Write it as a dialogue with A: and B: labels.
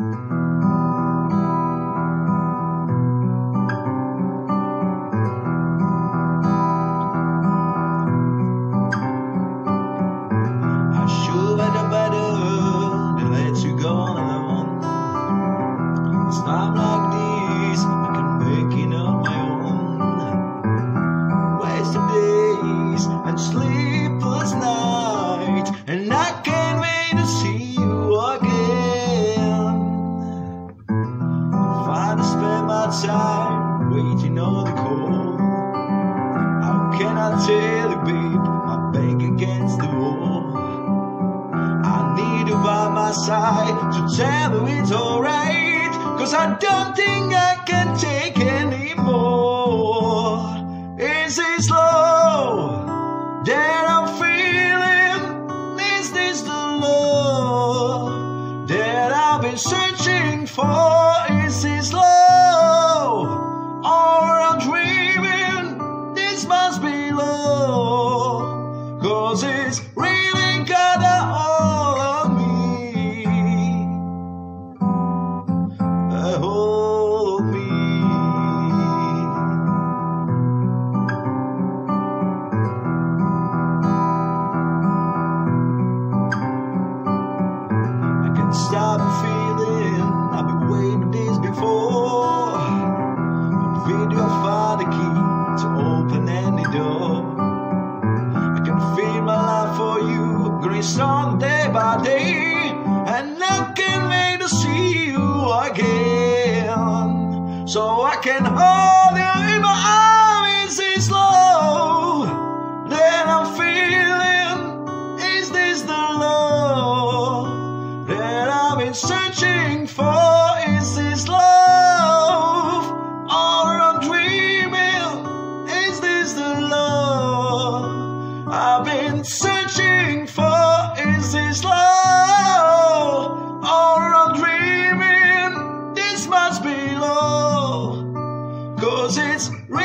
A: Time like this, I can make it on my own. Wasted days and sleepless nights, and I can't wait to see you again. If I spend my time waiting on the call, how can I tell you, babe, I'm back against the wall. I need you by my side to tell me it's alright, 'cause I don't think I can take anymore. Is this love that I'm feeling? Is this the love that I've been searching for? Is this love or I'm dreaming? This must be love, 'cause it's really got a hold of me. Hold me. I can't stop feeling I've been waiting this before. But video find the key to open any door. I can feel my love for you growing strong day by day, and I can't wait to see you again, so I can hold you in my arms. Is this love that I'm feeling? Is this the love that I've been searching for? Is this love or I'm dreaming? Is this the love I've been searching for? Is this love or I'm dreaming? This must be love, 'cause it's